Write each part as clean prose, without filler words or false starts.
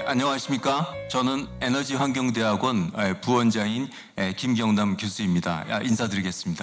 안녕하십니까? 저는 에너지환경대학원 부원장인 김경남 교수입니다. 인사드리겠습니다.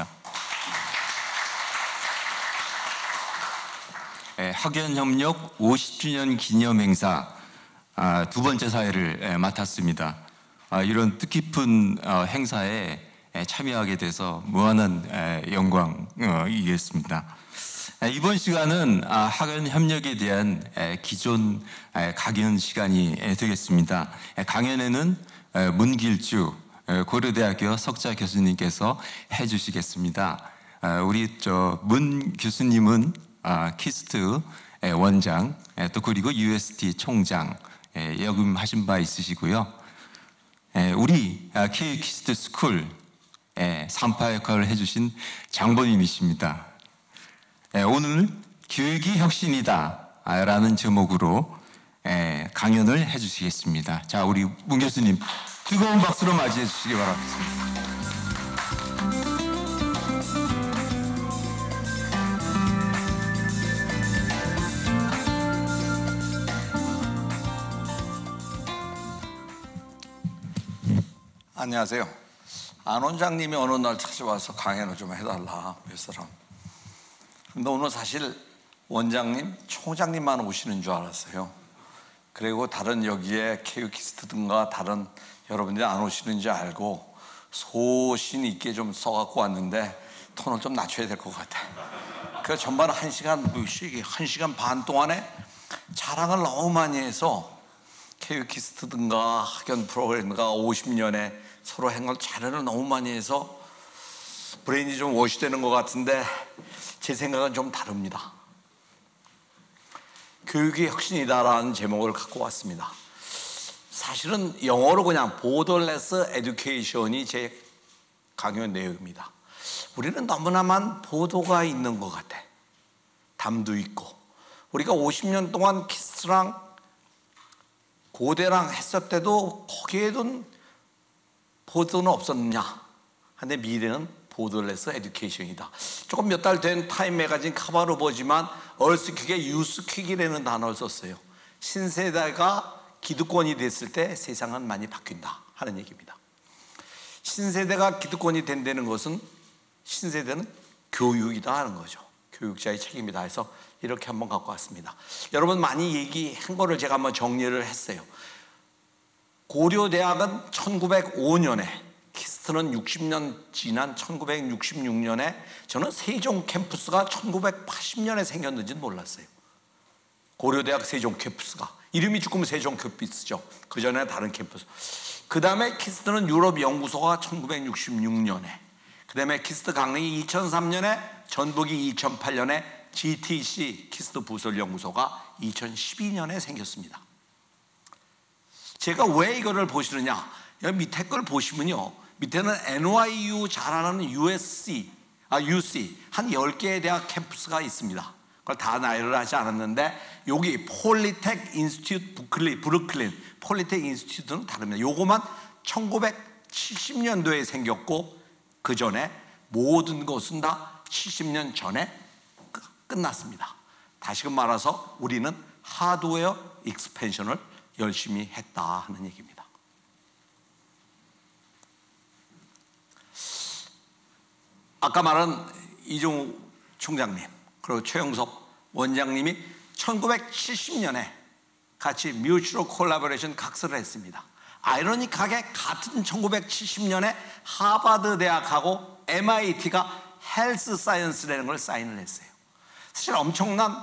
학연협력 50주년 기념행사 두 번째 사회를 맡았습니다. 이런 뜻깊은 행사에 참여하게 돼서 무한한 영광이겠습니다. 이번 시간은 학연협력에 대한 기존 강연 시간이 되겠습니다. 강연에는 문길주 고려대학교 석좌 교수님께서 해주시겠습니다. 우리 문 교수님은 키스트 원장, 또 그리고 UST 총장 역임하신 바 있으시고요. 우리 KU 키스트 스쿨 산파 역할을 해주신 장본인이십니다. 오늘 교육이 혁신이다 라는 제목으로 강연을 해주시겠습니다. 자, 우리 문 교수님 뜨거운 박수로 맞이해 주시기 바랍니다. 안녕하세요. 안 원장님이 어느 날 찾아와서 강연을 좀 해달라 몇 사람. 근데 오늘 사실 원장님, 총장님만 오시는 줄 알았어요. 그리고 다른 여기에 KU 키스트 등과 다른 여러분들이 안 오시는 줄 알고 소신 있게 좀 써갖고 왔는데 톤을 좀 낮춰야 될 것 같아. 그래서 전반 1시간 반 동안에 자랑을 너무 많이 해서 KU 키스트 등과 학연 프로그램과 50년에 서로 행을 자료를 너무 많이 해서 브레인이 좀 워시되는 것 같은데 제 생각은 좀 다릅니다. 교육이 혁신이다라는 제목을 갖고 왔습니다. 사실은 영어로 그냥 Borderless Education이 제 강연 내용입니다. 우리는 너무나만 보도가 있는 것 같아. 담도 있고. 우리가 50년 동안 키스랑 고대랑 했을 때도 거기에도 보도는 없었느냐. 근데 미래는 보더레스 에듀케이션이다. 조금 몇 달 된 타임 매거진 카바로 보지만 얼스퀵에 유스퀵이라는 단어를 썼어요. 신세대가 기득권이 됐을 때 세상은 많이 바뀐다 하는 얘기입니다. 신세대가 기득권이 된다는 것은 신세대는 교육이다 하는 거죠. 교육자의 책임이다 해서 이렇게 한번 갖고 왔습니다. 여러분 많이 얘기한 거를 제가 한번 정리를 했어요. 고려대학은 1905년에 키스트는 60년 지난 1966년에 저는 세종 캠퍼스가 1980년에 생겼는지는 몰랐어요. 고려대학 세종 캠퍼스가 이름이 조금 세종 캠퍼스죠. 그 전에 다른 캠퍼스. 그 다음에 키스트는 유럽 연구소가 1966년에, 그 다음에 키스트 강릉이 2003년에, 전북이 2008년에, GTC 키스트 부설 연구소가 2012년에 생겼습니다. 제가 왜 이거를 보시느냐? 여기 밑에 걸 보시면요, 밑에는 NYU 잘하는 UC 한 10개의 대학 캠퍼스가 있습니다. 그걸 다 나열을 하지 않았는데 여기 폴리텍 인스티튜트 브루클린 폴리텍 인스티튜트는 다릅니다. 요거만 1970년도에 생겼고 그 전에 모든 것은 다 70년 전에 끝났습니다. 다시금 말해서 우리는 하드웨어 익스펜션을 열심히 했다 하는 얘기입니다. 아까 말한 이종우 총장님 그리고 최영섭 원장님이 1970년에 같이 뮤추얼 콜라보레이션 각서를 했습니다. 아이러니하게 같은 1970년에 하버드 대학하고 MIT가 헬스 사이언스라는 걸 사인을 했어요. 사실 엄청난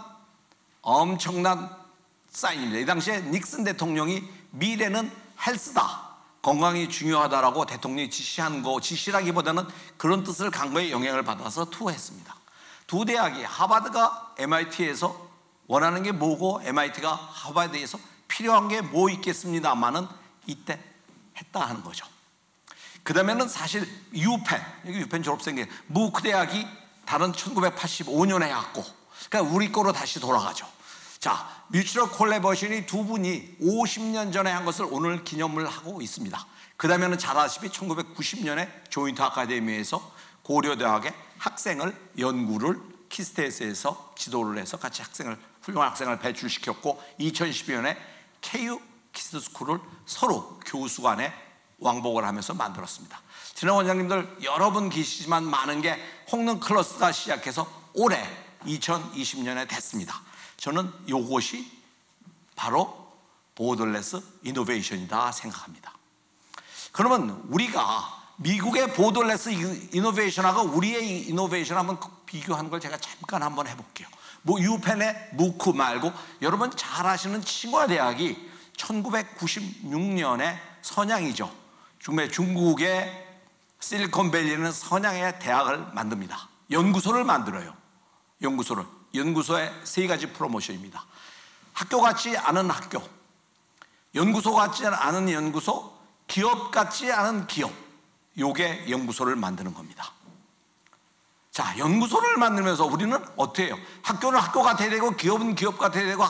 사인입니다. 이 당시에 닉슨 대통령이 미래는 헬스다, 건강이 중요하다라고 대통령이 지시한 거, 지시라기보다는 그런 뜻을 강구에 영향을 받아서 투어했습니다. 두 대학이 하버드가 MIT에서 원하는 게 뭐고 MIT가 하버드에서 필요한 게 뭐 있겠습니다만은 이때 했다 하는 거죠. 그 다음에는 사실 유펜 졸업생이 무크 대학이 다른 1985년에 해왔고, 그러니까 우리 거로 다시 돌아가죠. 자, 뮤추얼 콜라보레이션이 두 분이 50년 전에 한 것을 오늘 기념을 하고 있습니다. 그 다음에는 잘 아시다시피 1990년에 조인트 아카데미에서 고려대학의 학생을 연구를 키스트에서 지도를 해서 같이 훌륭한 학생을 배출시켰고 2012년에 KU 키스트 키스 스쿨을 서로 교수 간에 왕복을 하면서 만들었습니다. 지난 원장님들 여러 분 계시지만 많은 게 홍릉 클러스가 시작해서 올해 2020년에 됐습니다. 저는 이것이 바로 보더레스 이노베이션이다 생각합니다. 그러면 우리가 미국의 보더레스 이노베이션하고 우리의 이노베이션 한번 비교하는 걸 제가 잠깐 한번 해볼게요. 뭐 유펜의 무크 말고 여러분 잘 아시는 칭화대학이 1996년에 선양이죠. 중국의 실리콘밸리는 선양의 대학을 만듭니다. 연구소를 만들어요. 연구소의 세 가지 프로모션입니다. 학교 같지 않은 학교, 연구소 같지 않은 연구소, 기업 같지 않은 기업. 요게 연구소를 만드는 겁니다. 자, 연구소를 만들면서 우리는 어떻게 해요? 학교는 학교 같아야 되고 기업은 기업 같아야 되고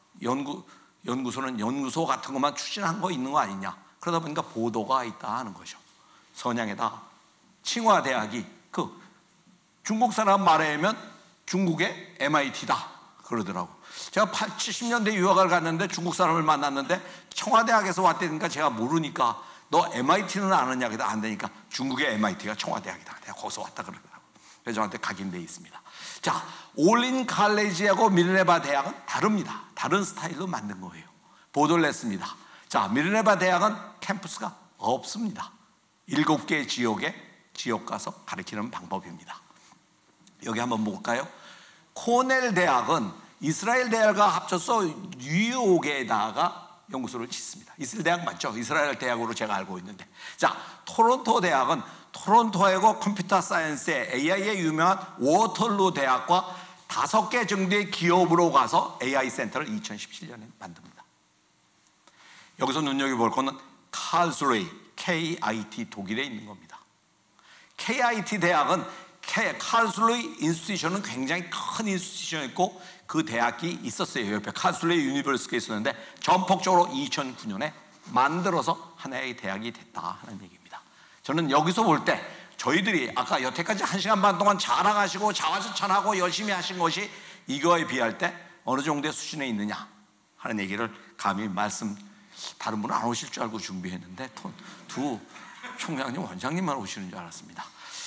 연구소는 연구소 같은 것만 추진한 거 있는 거 아니냐. 그러다 보니까 보도가 있다 하는 거죠. 선양에다 칭화대학이 중국 사람 말하면 중국의 MIT다 그러더라고. 제가 70년대 유학을 갔는데 중국 사람을 만났는데 청와대학에서 왔다니까 제가 모르니까 너 MIT는 아느냐? 그래도 안 되니까 중국의 MIT가 청와대학이다. 내가 거기서 왔다 그러더라고. 그래서 저한테 각인돼 있습니다. 자, 올린 칼레지하고 미르네바 대학은 다릅니다. 다른 스타일로 만든 거예요. 보더레스입니다. 자, 미르네바 대학은 캠퍼스가 없습니다. 7개 지역에 지역 가서 가르치는 방법입니다. 여기 한번 볼까요? 코넬 대학은 이스라엘 대학과 합쳐서 뉴욕에다가 연구소를 짓습니다. 이스라엘 대학 맞죠? 이스라엘 대학으로 제가 알고 있는데. 자, 토론토 대학은 토론토하고 컴퓨터 사이언스의 AI에 유명한 워털루 대학과 5개 정도의 기업으로 가서 AI 센터를 2017년에 만듭니다. 여기서 눈여겨볼 거는 칼스레이, KIT 독일에 있는 겁니다. KIT 대학은 칼스레이 인스티튜션은 굉장히 큰 인스티튜션이었고 그 대학이 있었어요. 옆에 칼스레이 유니버시티가 있었는데 전폭적으로 2009년에 만들어서 하나의 대학이 됐다 하는 얘기입니다. 저는 여기서 볼 때 저희들이 아까 여태까지 1시간 반 동안 자랑하시고 자화자찬하고 열심히 하신 것이 이거에 비할 때 어느 정도의 수준에 있느냐 하는 얘기를 감히 다른 분은 안 오실 줄 알고 준비했는데 두 총장님 원장님만 오시는 줄 알았습니다.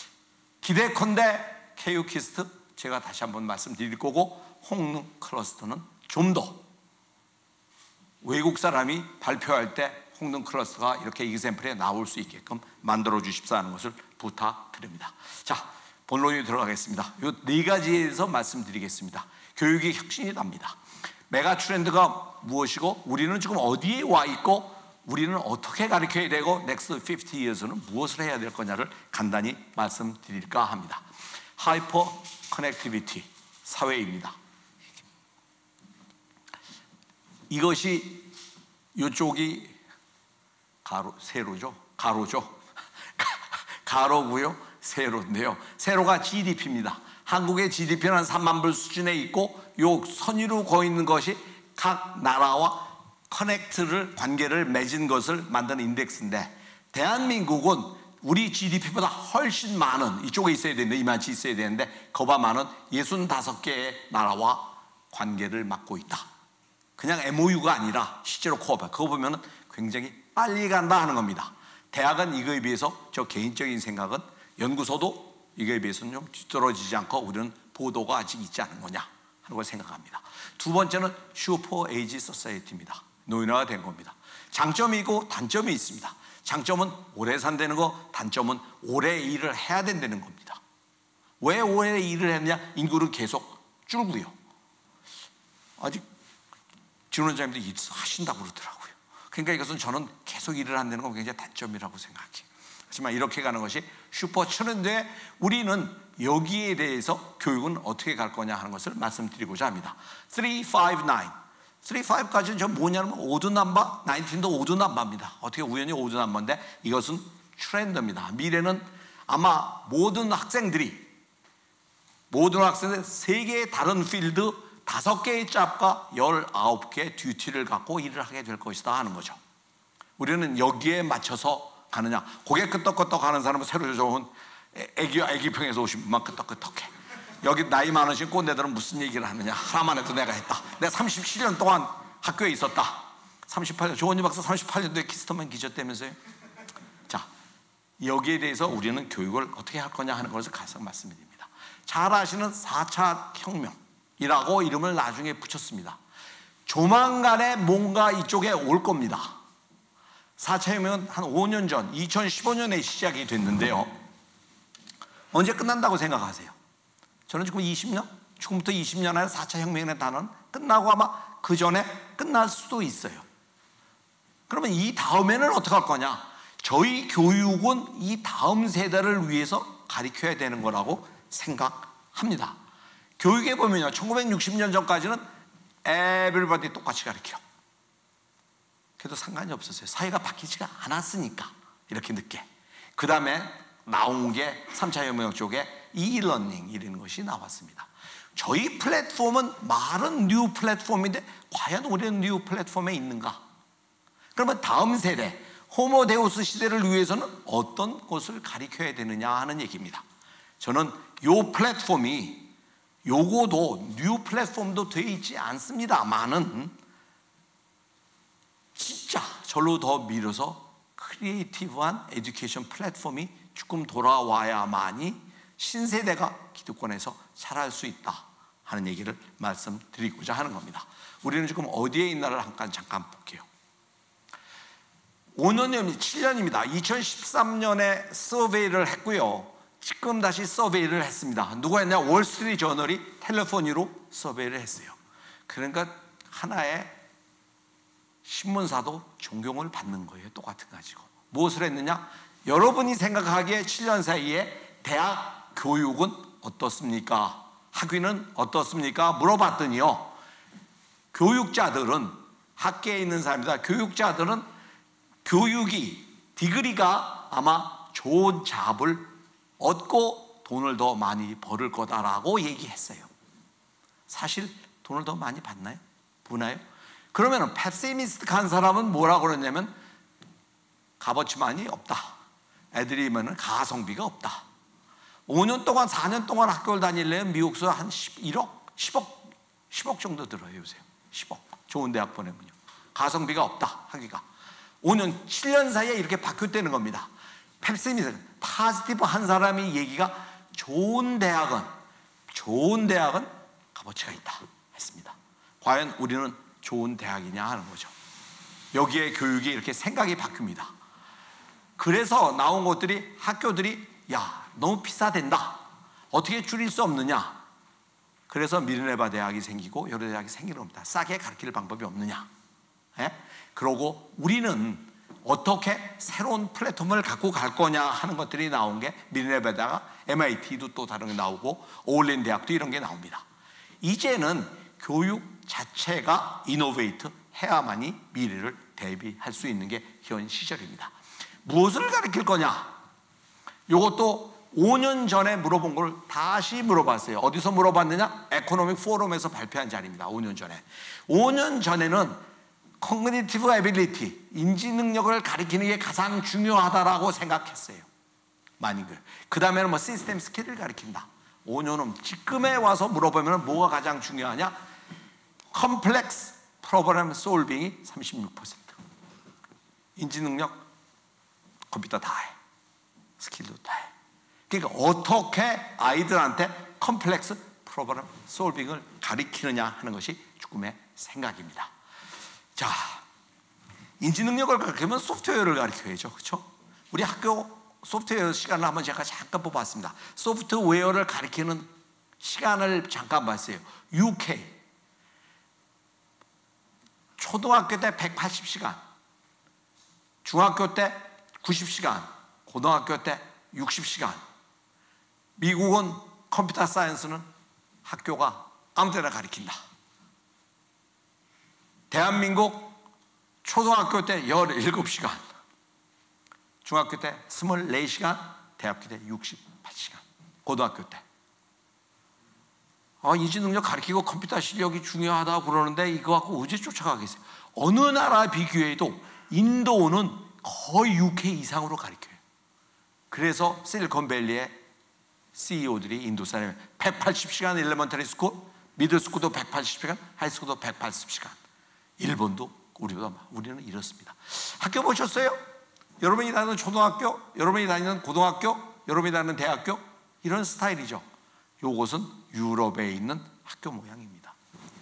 기대컨대 KU키스트 제가 다시 한번 말씀드릴 거고 홍릉 클러스터는 좀 더 외국 사람이 발표할 때 홍릉 클러스터가 이렇게 이그샘플에 나올 수 있게끔 만들어 주십사 하는 것을 부탁드립니다. 자, 본론에 들어가겠습니다. 이 4가지에서 말씀드리겠습니다. 교육이 혁신이 답니다. 메가 트렌드가 무엇이고 우리는 지금 어디에 와 있고 우리는 어떻게 가르쳐야 되고 next 50 years는 무엇을 해야 될 거냐를 간단히 말씀드릴까 합니다. 하이퍼 커넥티비티 사회입니다. 이것이 이쪽이 세로죠. 가로고요. 세로인데요. 세로가 GDP입니다. 한국의 GDP는 한 3만 불 수준에 있고 요 선 위로 거 있는 것이 각 나라와 관계를 맺은 것을 만드는 인덱스인데 대한민국은 우리 GDP보다 훨씬 많은 이쪽에 있어야 되는데 이만치 있어야 되는데 거봐 많은 65개의 나라와 관계를 맡고 있다. 그냥 MOU가 아니라 실제로 코어바 그거 보면 굉장히 빨리 간다 하는 겁니다. 대학은 이거에 비해서 저 개인적인 생각은 연구소도 이거에 비해서는 좀 뒤떨어지지 않고 우리는 보도가 아직 있지 않은 거냐 하는 걸 생각합니다. 두 번째는 슈퍼 에이지 소사이어티입니다. 노인화가 된 겁니다. 장점이 있고 단점이 있습니다. 장점은 오래 산다는 거, 단점은 오래 일을 해야 된다는 겁니다. 왜 오래 일을 했느냐? 인구는 계속 줄고요. 아직 진원장님도 하신다고 그러더라고요. 그러니까 이것은 저는 계속 일을 한다는 건 굉장히 단점이라고 생각해요. 하지만 이렇게 가는 것이 슈퍼 트렌드에 우리는 여기에 대해서 교육은 어떻게 갈 거냐 하는 것을 말씀드리고자 합니다. 359까지는 저 뭐냐면 오드 넘버, 19도 오드 넘버입니다. 어떻게 우연히 오드 넘버인데 이것은 트렌드입니다. 미래는 아마 모든 학생들이 세개의 다른 필드 5개의 잡과 19개의 듀티를 갖고 일을 하게 될 것이다 하는 거죠. 우리는 여기에 맞춰서 가느냐. 고개 끄덕끄덕 하는 사람은 새로 좋은 애기평에서 오신 분만 끄덕끄덕해. 여기 나이 많으신 꼰대들은 무슨 얘기를 하느냐. 하나만 해도 내가 했다. 내가 37년 동안 학교에 있었다. 38년, 조원희 박사 38년도에 키스터만 기졌다면서요? 자, 여기에 대해서 우리는 교육을 어떻게 할 거냐 하는 것을 가장 말씀드립니다. 잘 아시는 4차 혁명이라고 이름을 나중에 붙였습니다. 조만간에 뭔가 이쪽에 올 겁니다. 4차 혁명은 한 5년 전 2015년에 시작이 됐는데요. 언제 끝난다고 생각하세요? 저는 지금 20년? 지금부터 20년 안에 4차 혁명의 단어는 끝나고 아마 그 전에 끝날 수도 있어요. 그러면 이 다음에는 어떻게 할 거냐? 저희 교육은 이 다음 세대를 위해서 가르쳐야 되는 거라고 생각합니다. 교육에 보면요, 1960년 전까지는 everybody 똑같이 가르쳐. 그래도 상관이 없었어요. 사회가 바뀌지가 않았으니까 이렇게 늦게. 그 다음에 나온 게 3차 혁명 쪽에 e-learning 이라는 것이 나왔습니다. 저희 플랫폼은 말은 뉴 플랫폼인데 과연 우리는 뉴 플랫폼에 있는가? 그러면 다음 세대 호모데우스 시대를 위해서는 어떤 것을 가르쳐야 되느냐 하는 얘기입니다. 저는 요 플랫폼이 요거도 뉴 플랫폼도 되어 있지 않습니다만은 진짜 절로 더 밀어서 크리에이티브한 에듀케이션 플랫폼이 조금 돌아와야만이 신세대가 기득권에서 자랄 수 있다 하는 얘기를 말씀드리고자 하는 겁니다. 우리는 지금 어디에 있나를 잠깐 볼게요. 5년이 7년입니다. 2013년에 서베이를 했고요. 지금 다시 서베이를 했습니다. 누가 했냐? 월스트리트 저널이 텔레포니로 서베이를 했어요. 그러니까 하나의 신문사도 존경을 받는 거예요. 똑같은 가지고. 무엇을 했느냐? 여러분이 생각하기에 7년 사이에 대학 교육은 어떻습니까? 학위는 어떻습니까? 물어봤더니요, 교육자들은, 학계에 있는 사람이다, 교육자들은 교육이, 디그리가 아마 좋은 잡을 얻고 돈을 더 많이 벌을 거다라고 얘기했어요. 사실 돈을 더 많이 받나요? 보나요? 그러면 패시미스트한 사람은 뭐라고 그러냐면 값어치만이 없다. 애들이면 가성비가 없다. 5년 동안 4년 동안 학교를 다니려면 미국서 한 11억, 10억 정도 들어요 요새. 10억 좋은 대학 보내면요. 가성비가 없다. 학위가 5년 7년 사이에 이렇게 바뀌었다는 겁니다. 패시미스트, 파지티브 한 사람이 얘기가 좋은 대학은 값어치가 있다 했습니다. 과연 우리는 좋은 대학이냐 하는 거죠. 여기에 교육이 이렇게 생각이 바뀝니다. 그래서 나온 것들이, 학교들이 야 너무 비싸된다, 어떻게 줄일 수 없느냐. 그래서 미르네바 대학이 생기고 여러 대학이 생기는 겁니다. 싸게 가르칠 방법이 없느냐. 그러고 우리는 어떻게 새로운 플랫폼을 갖고 갈 거냐 하는 것들이 나온 게 미르네바다가 MIT도 또 다른 게 나오고 오울린 대학도 이런 게 나옵니다. 이제는 교육 자체가 이노베이트 해야만이 미래를 대비할 수 있는 게 현 시절입니다. 무엇을 가르칠 거냐? 이것도 5년 전에 물어본 걸 다시 물어봤어요. 어디서 물어봤느냐? 에코노믹 포럼에서 발표한 자리입니다. 5년 전에. 5년 전에는 Cognitive Ability, 인지 능력을 가르치는 게 가장 중요하다라고 생각했어요. 많이 그래요. 그 다음에는 뭐 시스템 스킬을 가르친다. 5년 후 지금에 와서 물어보면 뭐가 가장 중요하냐? 컴플렉스 프로그램 솔빙이 36%. 인지 능력, 컴퓨터 다 해. 스킬도 다 해. 그러니까 어떻게 아이들한테 컴플렉스 프로그램 솔빙을 가르치느냐 하는 것이 조금의 생각입니다. 자, 인지 능력을 가르치면 소프트웨어를 가르쳐야죠. 그렇죠? 우리 학교 소프트웨어 시간을 한번 제가 잠깐 뽑았습니다. 소프트웨어를 가르치는 시간을 잠깐 봤어요. UK 초등학교 때 180시간, 중학교 때 90시간, 고등학교 때 60시간. 미국은 컴퓨터 사이언스는 학교가 아무 데나 가르친다. 대한민국 초등학교 때 17시간, 중학교 때 24시간, 대학교 때 68시간, 고등학교 때. 인지 능력 가르치고 컴퓨터 실력이 중요하다고 그러는데 이거 갖고 어제 쫓아가겠어요? 어느 나라 비교해도 인도는 거의 UK 이상으로 가르쳐요. 그래서 실리콘밸리의 CEO들이 인도 사람이 180시간 엘레먼터리 스쿨, 미들 스쿨도 180시간, 하이 스쿨도 180시간. 일본도 우리는 이렇습니다. 학교 보셨어요? 여러분이 다니는 초등학교, 여러분이 다니는 고등학교, 여러분이 다니는 대학교, 이런 스타일이죠. 요것은 유럽에 있는 학교 모양입니다.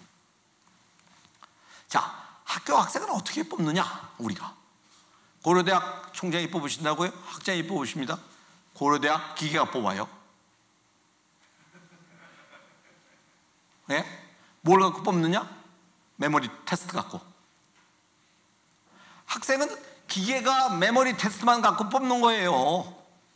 자, 학교 학생은 어떻게 뽑느냐? 우리가 고려대학 총장이 뽑으신다고요? 학장이 뽑으십니다. 고려대학 기계가 뽑아요. 네? 뭘 갖고 뽑느냐? 메모리 테스트 갖고. 학생은 기계가 메모리 테스트만 갖고 뽑는 거예요.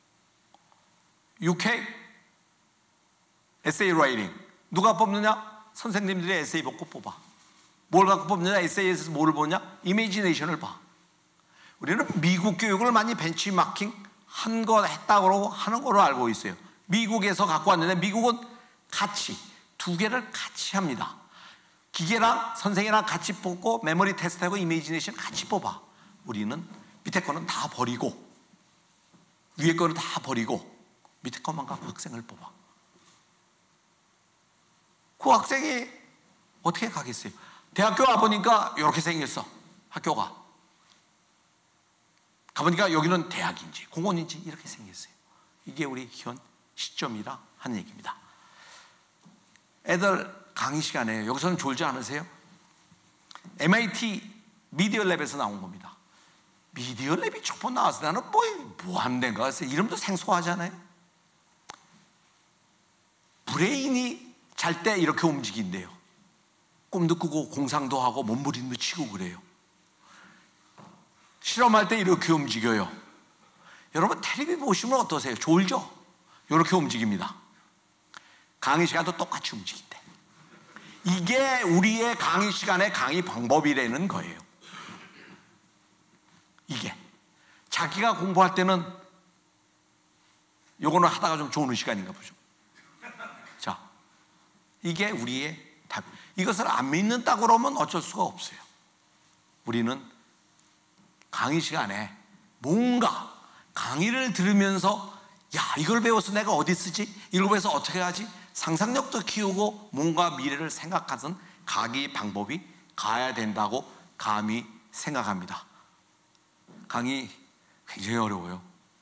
UK 에세이 라이팅 누가 뽑느냐? 선생님들이 에세이 보고 뽑아. 뭘 갖고 뽑느냐? 에세이에서 뭐를 보냐? 이미지네이션을 봐. 우리는 미국 교육을 많이 벤치마킹 한 거 했다고 하는 거로 알고 있어요. 미국에서 갖고 왔는데 미국은 같이 두 개를 같이 합니다. 기계랑 선생이랑 같이 뽑고 메모리 테스트하고 이미지네이션 같이 뽑아. 우리는 밑에 거는 다 버리고 위에 거는 다 버리고 밑에 것만 갖고 학생을 뽑아. 그 학생이 어떻게 가겠어요? 대학교 와보니까 이렇게 생겼어. 학교가 가보니까 여기는 대학인지 공원인지 이렇게 생겼어요. 이게 우리 현 시점이라 하는 얘기입니다. 애들 강의 시간에 여기서는 졸지 않으세요? MIT 미디어 랩에서 나온 겁니다. 미디어 랩이 첫 번 나왔을 때는 뭐 하는 데인가 해서 이름도 생소하잖아요. 브레인이 잘 때 이렇게 움직인대요. 꿈도 꾸고 공상도 하고 몸부림도 치고 그래요. 실험할 때 이렇게 움직여요. 여러분 텔레비 보시면 어떠세요? 졸죠? 이렇게 움직입니다. 강의 시간도 똑같이 움직인대. 이게 우리의 강의 시간의 강의 방법이라는 거예요. 이게 자기가 공부할 때는 요거는 하다가 좀 좋은 시간인가 보죠. 자, 이게 우리의 답. 이것을 안 믿는다고 그러면 어쩔 수가 없어요. 우리는 강의 시간에 뭔가 강의를 들으면서 야, 이걸 배워서 내가 어디 쓰지? 이걸 배워서 어떻게 하지? 상상력도 키우고 뭔가 미래를 생각하는 강의 방법이 가야 된다고 감히 생각합니다. 강의 굉장히 어려워요.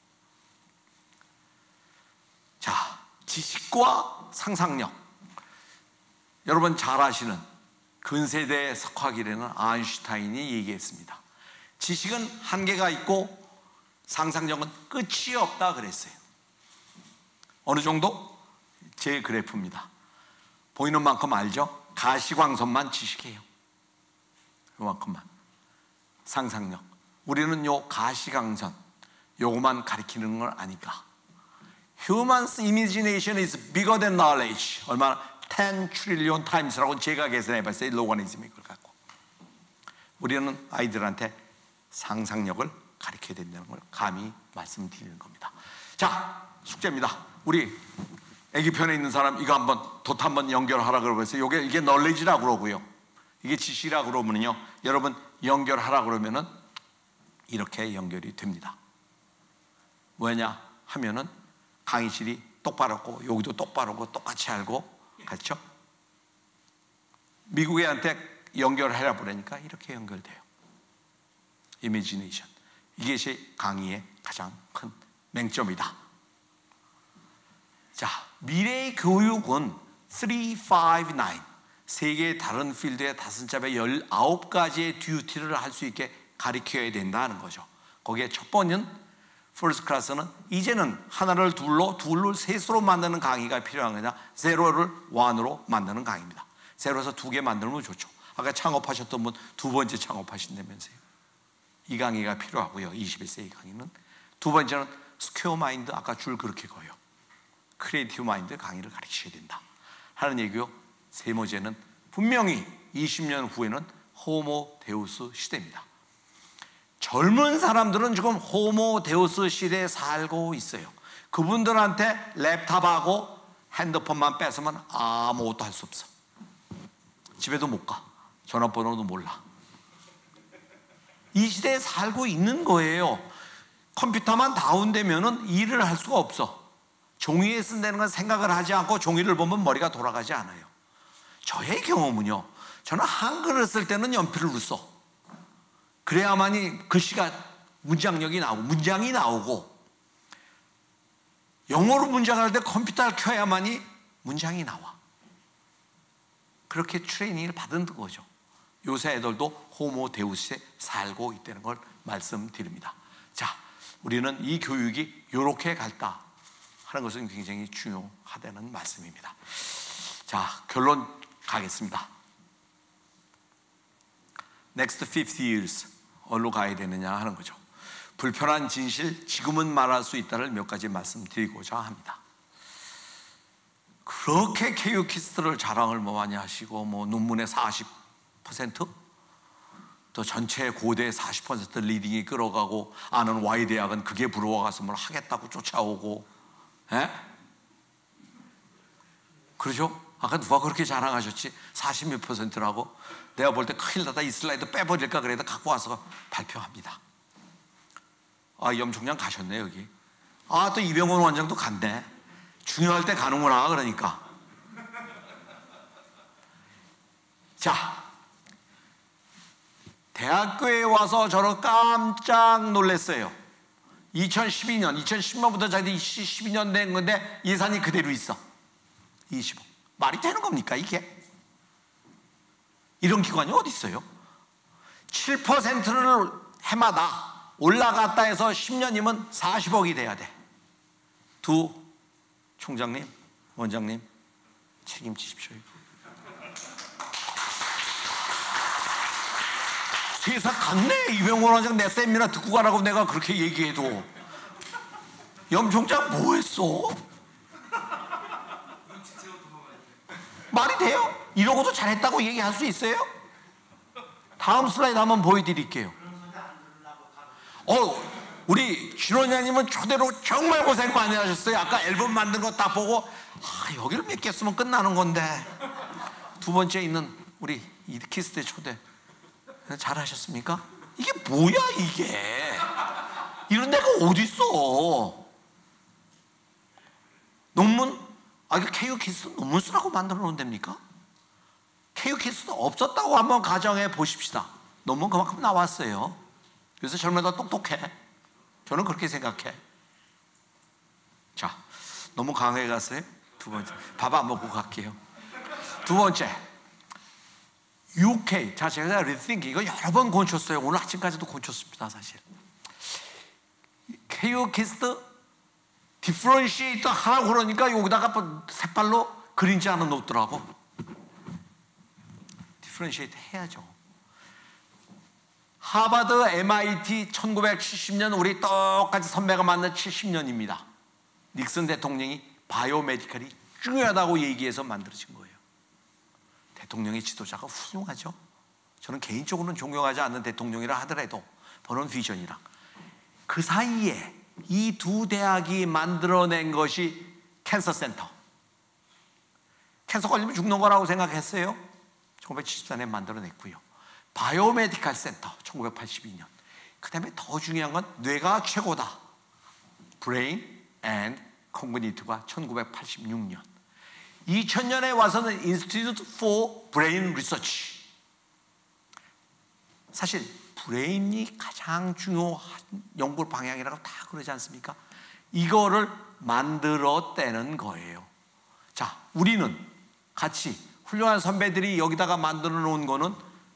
자, 지식과 상상력. 여러분 잘 아시는 근세대 석학이라는 아인슈타인이 얘기했습니다. 지식은 한계가 있고 상상력은 끝이 없다 그랬어요. 어느 정도? 제 그래프입니다. 보이는 만큼 알죠? 가시광선만 지식이에요. 요만큼만. 상상력. 우리는 요 가시광선 요거만 가리키는 걸 아니까. Human's imagination is bigger than knowledge. 얼마나 10 trillion times라고 제가 계산해봤어요. 로가리즘을 갖고. 우리는 아이들한테 상상력을 가르쳐야 된다는 걸 감히 말씀드리는 겁니다. 자, 숙제입니다. 우리 애기 편에 있는 사람 이거 한번 돛 한번 연결하라 그러면서 이게 널리지라고 그러고요. 이게 지시라고 그러면요. 여러분 연결하라 그러면은 이렇게 연결이 됩니다. 뭐냐 하면은 강의실이 똑바로 없고 여기도 똑바로 없고 똑같이 알고 같죠? 미국 애한테 연결하라 그러니까 이렇게 연결돼요. 이미지네이션. 이것이 강의의 가장 큰 맹점이다. 자, 미래의 교육은 3, 5, 9 세 개의 다른 필드의 다섯 잡의 19가지의 듀티를 할 수 있게 가르쳐야 된다는 거죠. 거기에 첫 번째는 퍼스트 클래스는 이제는 하나를 둘로 셋으로 만드는 강의가 필요한 거냐, 제로를 원으로 만드는 강의입니다. 제로에서 2개 만들면 좋죠. 아까 창업하셨던 분 2번째 창업하신다면서요. 이 강의가 필요하고요. 21세기 강의는. 두 번째는 스퀘어 마인드, 아까 줄 그렇게 거요. 크리에이티브 마인드 강의를 가르치셔야 된다 하는 얘기요. 세 번째는 분명히 20년 후에는 호모 데우스 시대입니다. 젊은 사람들은 지금 호모 데우스 시대에 살고 있어요. 그분들한테 랩탑하고 핸드폰만 뺏으면 아무것도 할 수 없어. 집에도 못 가. 전화번호도 몰라. 이 시대에 살고 있는 거예요. 컴퓨터만 다운되면 일을 할 수가 없어. 종이에 쓴다는 건 생각을 하지 않고 종이를 보면 머리가 돌아가지 않아요. 저의 경험은요, 저는 한글을 쓸 때는 연필을 써. 그래야만이 글씨가 문장력이 나오고 문장이 나오고, 영어로 문장을 할 때 컴퓨터를 켜야만이 문장이 나와. 그렇게 트레이닝을 받은 거죠. 요새 애들도 호모 데우스에 살고 있다는 걸 말씀드립니다. 자, 우리는 이 교육이 이렇게 갈다 하는 것은 굉장히 중요하다는 말씀입니다. 자, 결론 가겠습니다. Next 50 years 어디로 가야 되느냐 하는 거죠. 불편한 진실, 지금은 말할 수 있다를 몇 가지 말씀드리고자 합니다. 그렇게 케이오키스트를 자랑을 많이 하시고, 논문의 40%? 또 전체 고대 40% 리딩이 끌어가고, 아는 Y대학은 그게 부러워가서 뭘 하겠다고 쫓아오고, 그러죠? 아까 누가 그렇게 자랑하셨지? 40몇 %라고? 내가 볼 때 큰일 나다, 이 슬라이드 빼버릴까 그래도 갖고 와서 발표합니다. 염 총장 가셨네, 여기. 또 이병헌 원장도 갔네. 중요할 때 가는구나, 그러니까. 자, 대학교에 와서 저는 깜짝 놀랐어요. 2010년부터 자기 12년 된 건데 예산이 그대로 있어. 20억. 말이 되는 겁니까, 이게? 이런 기관이 어디 있어요? 7%를 해마다 올라갔다 해서 10년이면 40억이 돼야 돼. 두 총장님, 원장님, 책임지십시오. 세상 갔네. 이병헌 원장 내 세미나 듣고 가라고 내가 그렇게 얘기해도. 염 총장 뭐 했어? 말이 돼요? 이러고도 잘했다고 얘기할 수 있어요? 다음 슬라이드 한번 보여드릴게요. 우리 신원장님은 초대로 정말 고생 많이 하셨어요. 아까 앨범 만든 거 딱 보고 여기를 몇 개 쓰면 끝나는 건데. 두 번째 있는 우리 이드키스트 초대 잘하셨습니까? 이게 뭐야 이게? 이런 데가 어디 있어? 논문? 이거 케이오키스트 논문 쓰라고 만들어 놓은 데입니까? 케이오키스트 없었다고 한번 가정해 보십시다. 논문 그만큼 나왔어요. 요새 젊은이들 똑똑해. 저는 그렇게 생각해. 자, 너무 강하게 갔어요? 두 번째, 밥 안 먹고 갈게요. 두 번째, UK. 자, 제가 Rethink 이거 여러 번 고쳤어요. 오늘 아침까지도 고쳤습니다, 사실. 케이오키스트 디퍼런시에이터 하라고 그러니까 여기다가 색깔로 그린지 하나 놓더라고. 디퍼런시에이터 해야죠. 하버드, MIT 1970년 우리 똑같이 선배가 만난 70년입니다. 닉슨 대통령이 바이오메디컬이 중요하다고 얘기해서 만들어진 거예요. 대통령의 지도자가 훌륭하죠. 저는 개인적으로는 존경하지 않는 대통령이라 하더라도 보는 비전이랑 그 사이에 이 두 대학이 만들어낸 것이 캔서 센터. 캔서 걸리면 죽는 거라고 생각했어요. 1974년에 만들어냈고요. 바이오메디컬 센터 1982년. 그 다음에 더 중요한 건 뇌가 최고다. 브레인 앤 코그니티브가 1986년. 2000년에 와서는 Institute for Brain Research. 사실 브레인이 가장 중요한 연구 방향이라고 다 그러지 않습니까? 이거를 만들어내는 거예요. 자, 우리는 같이 훌륭한 선배들이 여기다가 만들어 놓은 거는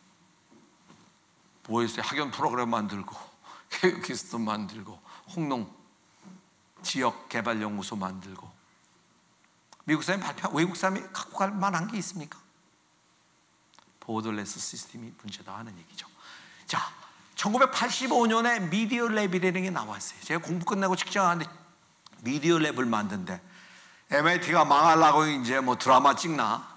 뭐였어요? 학연 프로그램 만들고 케이오키스트 만들고 홍농 지역개발연구소 만들고. 미국 사람이 발표, 외국 사람이 갖고 갈 만한 게 있습니까? 보더레스 시스템이 문제다 하는 얘기죠. 자, 1985년에 미디어 랩이라는 게 나왔어요. 제가 공부 끝내고 직장 하는데 미디어 랩을 만든대. MIT가 망하려고 이제 드라마 찍나?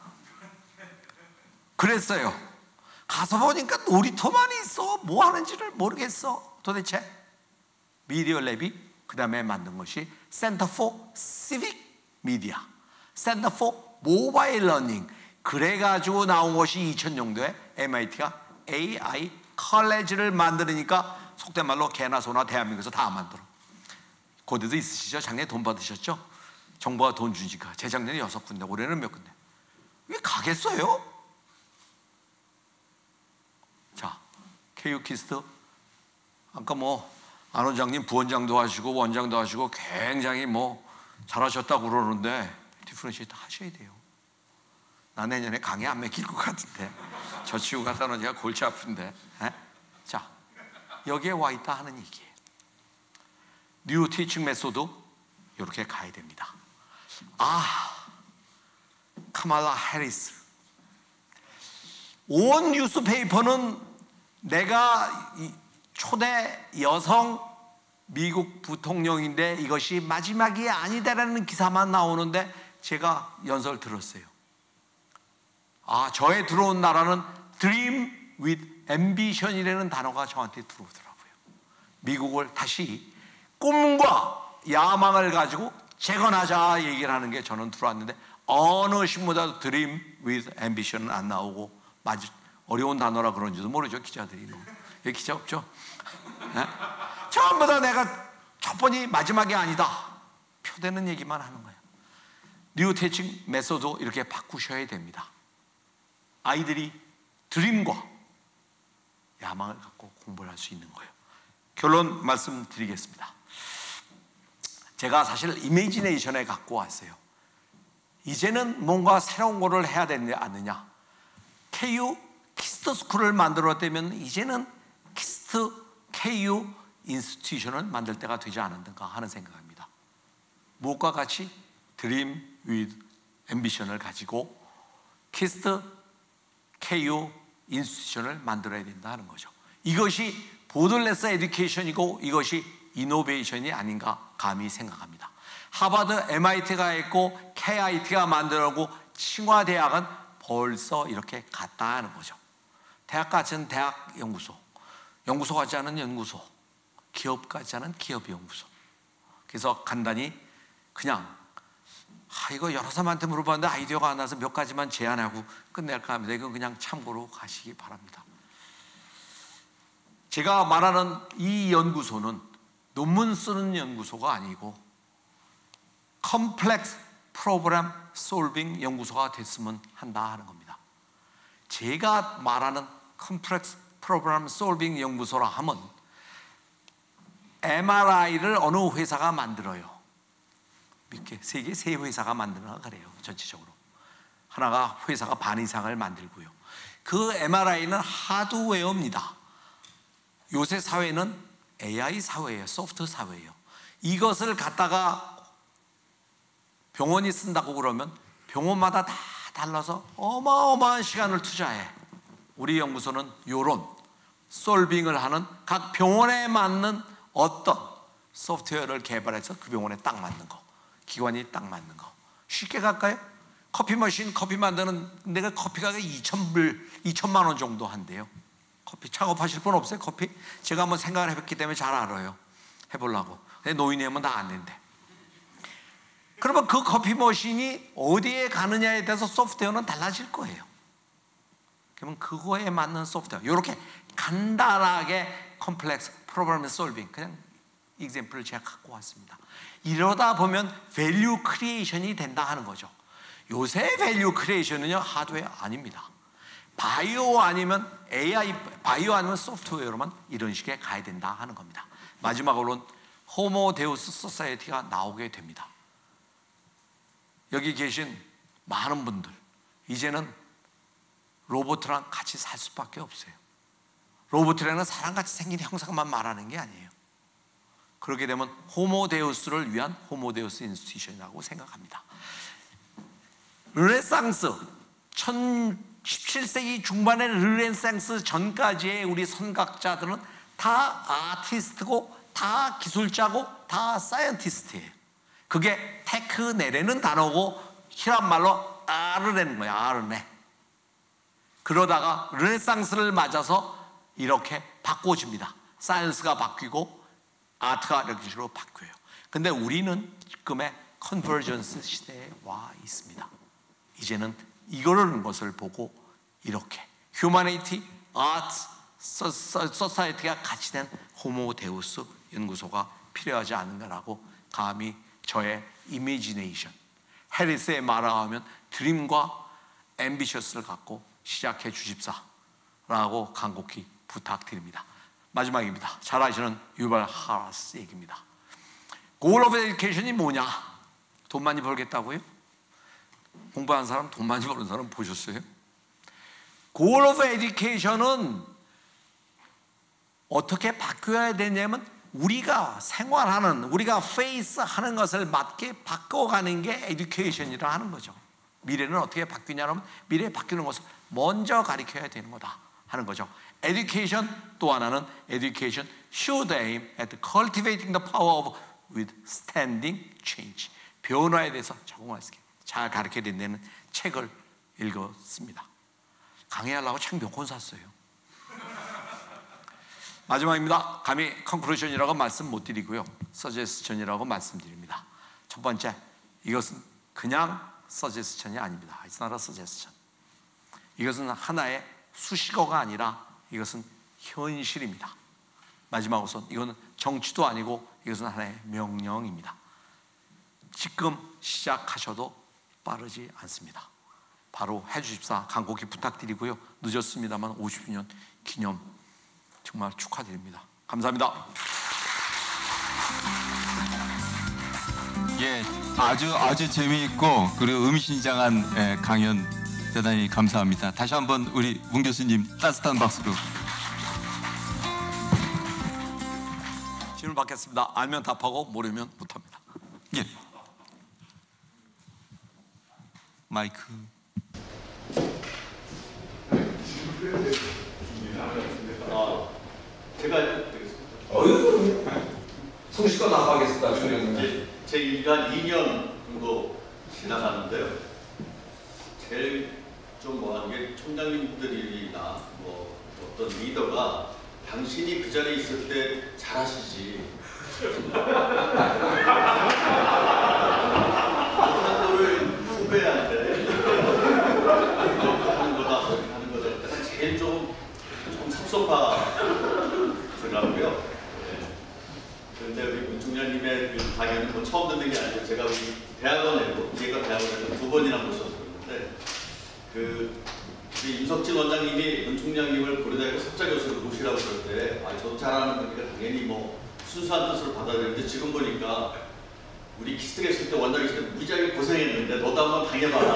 그랬어요. 가서 보니까 놀이터만 있어. 뭐 하는지를 모르겠어. 도대체 미디어 랩이 그 다음에 만든 것이 Center for Civic Media, Center for Mobile Learning. 그래가지고 나온 것이 2000년도에 MIT가 AI 컬리지를 만드니까 속된 말로 개나 소나 대한민국에서 다 만들어. 고대도 있으시죠? 작년에 돈 받으셨죠? 정부가 돈 주니까. 재작년에 6군데, 올해는 몇 군데. 왜 가겠어요? 자, 케이오키스트 아까 안 원장님 부원장도 하시고 원장도 하시고 굉장히 잘하셨다고 그러는데 디퍼런시에이트 하셔야 돼요. 나 내년에 강의 안 맡길 것 같은데 저 치고 갖다 놓으니까 골치 아픈데. 자, 여기에 와 있다 하는 얘기예요. 뉴 티칭 메소드 이렇게 가야 됩니다. 카말라 해리스. 온 뉴스페이퍼는 내가 초대 여성 미국 부통령인데 이것이 마지막이 아니다라는 기사만 나오는데 제가 연설 들었어요. 저의 들어온 나라는 Dream with Ambition이라는 단어가 저한테 들어오더라고요. 미국을 다시 꿈과 야망을 가지고 재건하자 얘기를 하는 게 저는 들어왔는데 어느 신문에도 Dream with Ambition은 안 나오고 어려운 단어라 그런지도 모르죠. 기자들이. 여기 기자 없죠? 전부 다 내가 첫 번이 마지막이 아니다 표되는 얘기만 하는 거예요. 뉴 티칭 메소드 이렇게 바꾸셔야 됩니다. 아이들이 드림과 야망을 갖고 공부를 할 수 있는 거예요. 결론 말씀드리겠습니다. 제가 사실 이미지네이션에 갖고 왔어요. 이제는 뭔가 새로운 거를 해야 되지 않느냐. KU 키스트 스쿨을 만들었다면 이제는 KU 인스티튜션을 만들 때가 되지 않았는가 하는 생각입니다. 무엇과 같이 드림 with 앰비션을 가지고 KU 인스티튜션을 만들어야 된다 하는 거죠. 이것이 보들레스 에듀케이션이고 이것이 이노베이션이 아닌가 감히 생각합니다. 하버드, MIT가 있고 KIT가 만들고清华대학은 벌써 이렇게 갔다 하는 거죠. 대학 같지 않은 대학 연구소, 연구소 같지 않은 연구소, 기업 같지 않은 기업 연구소. 그래서 간단히 그냥 이거 여러 사람한테 물어봤는데 아이디어가 안 나서 몇 가지만 제안하고 끝낼까 합니다. 이건 그냥 참고로 가시기 바랍니다. 제가 말하는 이 연구소는 논문 쓰는 연구소가 아니고 컴플렉스 프로그램 솔빙 연구소가 됐으면 한다 하는 겁니다. 제가 말하는 컴플렉스 프로그램 솔빙 연구소라 하면 MRI를 어느 회사가 만들어요. 이렇게 세계 세 회사가 만드나 그래요. 전체적으로 하나가 회사가 반 이상을 만들고요. 그 MRI는 하드웨어입니다. 요새 사회는 AI 사회예요. 소프트 사회예요. 이것을 갖다가 병원이 쓴다고 그러면 병원마다 다 달라서 어마어마한 시간을 투자해. 우리 연구소는 이런 솔빙을 하는 각 병원에 맞는 어떤 소프트웨어를 개발해서 그 병원에 딱 맞는 거, 기관이 딱 맞는 거. 쉽게 갈까요? 커피 머신, 커피 만드는 데가 커피가 2,000만 원 정도 한대요. 커피 작업하실 분 없어요? 커피? 제가 한번 생각을 해봤기 때문에 잘 알아요. 해보려고. 근데 노인이 하면 다 안 된대. 그러면 그 커피 머신이 어디에 가느냐에 대해서 소프트웨어는 달라질 거예요. 그러면 그거에 맞는 소프트웨어. 이렇게 간단하게 컴플렉스 프로블럼 솔빙, 그냥 example을 제가 갖고 왔습니다. 이러다 보면 밸류 크리에이션이 된다 하는 거죠. 요새 밸류 크리에이션은요 하드웨어 아닙니다. 바이오 아니면 AI, 바이오 아니면 소프트웨어로만 이런 식의 가야 된다 하는 겁니다. 마지막으로는 호모 데우스 소사이어티가 나오게 됩니다. 여기 계신 많은 분들 이제는 로봇이랑 같이 살 수밖에 없어요. 로봇이라는 사람같이 생긴 형상만 말하는 게 아니에요. 그렇게 되면 호모데우스를 위한 호모데우스 인스티튜션이라고 생각합니다. 르네상스 17세기 중반의 르네상스 전까지의 우리 선각자들은 다 아티스트고 다 기술자고 다 사이언티스트예요. 그게 테크네라는 단어고 히랍말로 아르네는 거예요. 아르네. 그러다가 르네상스를 맞아서 이렇게 바꿔집니다. 사이언스가 바뀌고 아트가 이렇게 식으로 바뀌어요. 근데 우리는 지금의 컨버전스 시대에 와 있습니다. 이제는 이거라는 것을 보고 이렇게 휴머니티, 아트, 소사이어티가 같이 된 호모데우스 연구소가 필요하지 않은가라고 감히 저의 이미지네이션, 해리스의 말하면 드림과 앰비셔스를 갖고 시작해 주십사라고 간곡히 부탁드립니다. 마지막입니다. 잘 아시는 유발 하라스 얘기입니다. Goal of education이 뭐냐? 돈 많이 벌겠다고요? 공부한 사람, 돈 많이 버는 사람 보셨어요? Goal of education은 어떻게 바뀌어야 되냐면 우리가 생활하는, 우리가 페이스하는 것을 맞게 바꿔가는 게 에듀케이션이라 하는 거죠. 미래는 어떻게 바뀌냐면 미래에 바뀌는 것을 먼저 가르쳐야 되는 거다 하는 거죠. Education, 또 하나는 Education should aim at cultivating the power of withstanding change. 변화에 대해서 적응할 수 있게 잘 가르쳐야 된다는 책을 읽었습니다. 강의하려고 책 몇 권 샀어요. 마지막입니다. 감히 컨클루션이라고 말씀 못 드리고요, 서제스천이라고 말씀드립니다. 첫 번째, 이것은 그냥 서제스천이 아닙니다. It's not a suggestion. 이것은 하나의 수식어가 아니라 이것은 현실입니다. 마지막으로서 이것은 정치도 아니고 이것은 하나의 명령입니다. 지금 시작하셔도 빠르지 않습니다. 바로 해주십사 간곡히 부탁드리고요, 늦었습니다만 50주년 기념 정말 축하드립니다. 감사합니다. 예, 아주 재미있고 그리고 의미심장한 강연 대단히 감사합니다. 다시 한번 우리 문 교수님 따뜻한 박수로. 질문 받겠습니다. 알면 답하고 모르면 못합니다. 예. 마이크. 제가 되겠습니다. 성실과 답하겠습니다. 제 일가 2년 정도 지나가는데요. 제일 좀 뭐하는 게 총장님들이나 뭐 어떤 리더가 당신이 그 자리에 있을 때 잘하시지. 어떤 거를 후배한테 하는 거다. 제일 좀 섭섭하더라고요. 그런데 우리 문 총장님의 그 강연은 뭐 처음 듣는 게 아니고 제가 우리 대학원에도 두 번이나 모셨었는데 우리 윤석진 원장님이 문 총장님을 고려대학교 석좌교수로 모시라고 그럴 때 저도 잘하는 거니까 당연히 뭐 순수한 뜻으로 받아들였는데 지금 보니까 우리 키스트 계실 때 원장 계실 때 무지하게 고생했는데 너도 한번 당해봐라.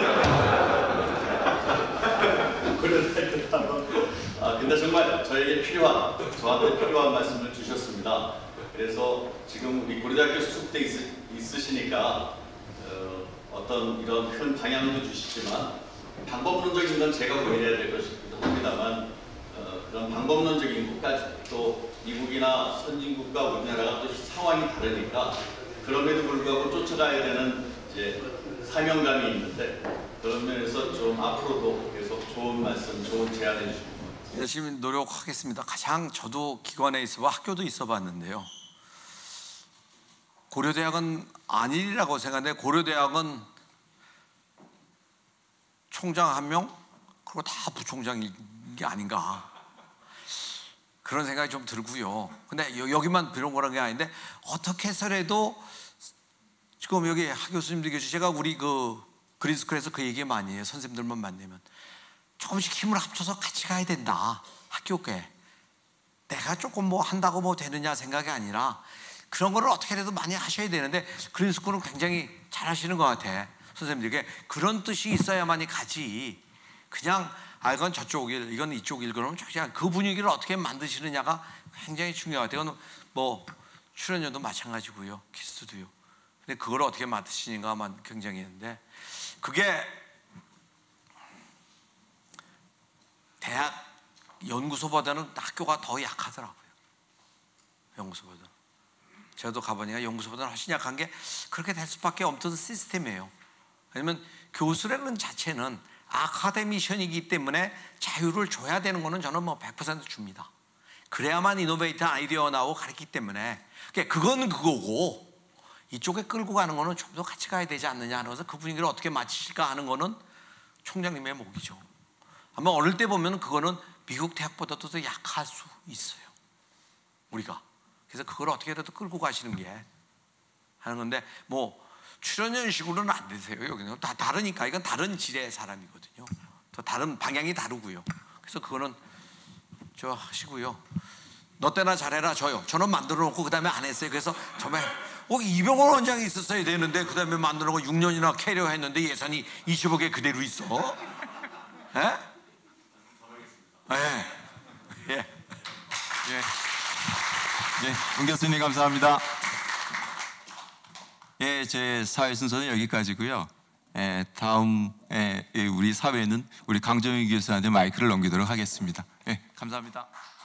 고려대학교 근데 정말 저한테 필요한 말씀을 주셨습니다. 그래서 지금 우리 고려대학교 수습대 있으시니까 어떤 이런 큰 방향도 주시지만 방법론적인 건 제가 고민해야 될 것이기도 합니다만 그런 방법론적인 것까지 또 미국이나 선진국과 우리나라가 또 상황이 다르니까 그럼에도 불구하고 쫓아가야 되는 이제 사명감이 있는데 그런 면에서 좀 앞으로도 계속 좋은 말씀, 좋은 제안해 주시고 열심히 노력하겠습니다. 가장 저도 기관에 있어봐 학교도 있어봤는데요. 고려대학은 아니라고 생각하는데 고려대학은 총장 1명 그리고 다 부총장인 게 아닌가 그런 생각이 좀 들고요. 근데 여기만 이런 거란 게 아닌데 어떻게 해서라도 지금 여기 교수님들 계시 제가 우리 그린스쿨에서 그 얘기 많이 해요. 선생님들만 만나면 조금씩 힘을 합쳐서 같이 가야 된다. 학교에 내가 조금 뭐 한다고 뭐 되느냐 생각이 아니라 그런 거를 어떻게라도 많이 하셔야 되는데 그린스쿨은 굉장히 잘 하시는 것 같아. 선생님들에게 그런 뜻이 있어야만이 가지. 그냥 이건 저쪽 일, 이건 이쪽 일 그러면 그냥 그 분위기를 어떻게 만드시느냐가 굉장히 중요하대요. 이건 뭐 출연료도 마찬가지고요, 키스트도요. 근데 그걸 어떻게 맡으시는가만 굉장히 있는데 그게 대학 연구소보다는 학교가 더 약하더라고요. 연구소보다. 저도 가보니까 연구소보다는 훨씬 약한 게 그렇게 될 수밖에 없던 시스템이에요. 왜냐면 교수라는 자체는 아카데미션이기 때문에 자유를 줘야 되는 거는 저는 뭐 100% 줍니다. 그래야만 이노베이터 아이디어가 나오고 가르치기 때문에 그건 그거고 이쪽에 끌고 가는 거는 좀 더 같이 가야 되지 않느냐 하는 것을 그 분위기를 어떻게 맞추실까 하는 거는 총장님의 몫이죠. 아마 어릴 때 보면 그거는 미국 대학보다도 더 약할 수 있어요. 우리가. 그래서 그걸 어떻게라도 끌고 가시는 게 하는 건데 뭐 출연연식으로는 안 되세요. 여기는 다 다르니까 이건 다른 질의 사람이거든요. 또 다른 방향이 다르고요. 그래서 그거는 저 하시고요. 너 때나 잘해라 줘요. 저는 만들어 놓고 그 다음에 안 했어요. 그래서 정말 이병헌 원장이 있었어야 되는데 그 다음에 만들어 놓고 6년이나 캐리어 했는데 예산이 25개 그대로 있어. 예? 예. 예. 예, 문 교수님 감사합니다. 예, 제 사회 순서는 여기까지고요. 다음 우리 사회는 우리 강정희 교수한테 마이크를 넘기도록 하겠습니다. 예, 감사합니다.